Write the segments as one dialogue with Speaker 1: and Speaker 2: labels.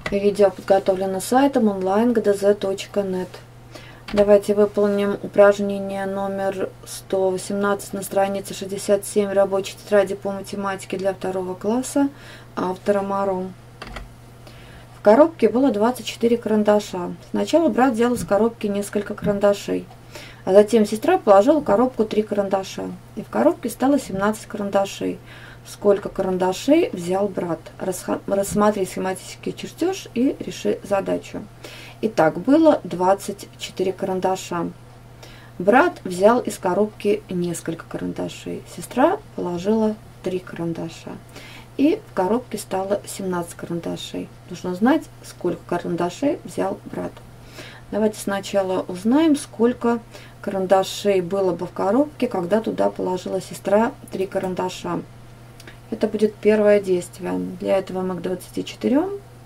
Speaker 1: Видео подготовлено сайтом online.gdz.net. Давайте выполним упражнение номер 118 на странице 67 рабочей тетради по математике для 2 класса автора Маром. В коробке было 24 карандаша. Сначала брат взял из коробки несколько карандашей, а затем сестра положила в коробку 3 карандаша. И в коробке стало 17 карандашей. Сколько карандашей взял брат? Рассмотри схематический чертеж и реши задачу. Итак, было 24 карандаша. Брат взял из коробки несколько карандашей. Сестра положила 3 карандаша. И в коробке стало 17 карандашей. Нужно знать, сколько карандашей взял брат. Давайте сначала узнаем, сколько карандашей было бы в коробке, когда туда положила сестра 3 карандаша. Это будет первое действие. Для этого мы к 24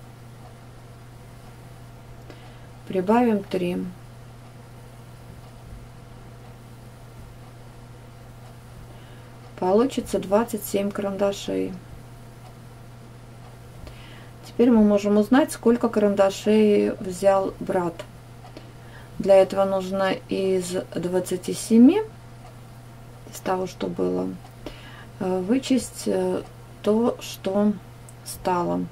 Speaker 1: прибавим 3. Получится 27 карандашей. Теперь мы можем узнать, сколько карандашей взял брат. Для этого нужно из 27, из того, что было, вычесть то, что стало.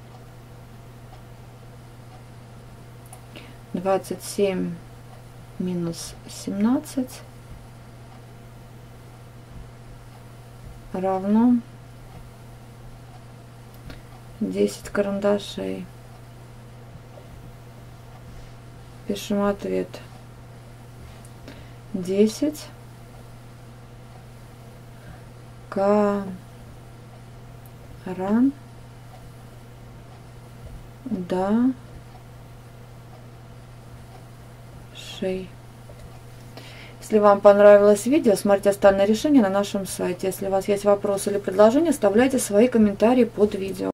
Speaker 1: 27 минус 17 равно 10 карандашей. Пишем ответ. 10 карандашей. Если вам понравилось видео, смотрите остальные решения на нашем сайте. Если у вас есть вопросы или предложения, оставляйте свои комментарии под видео.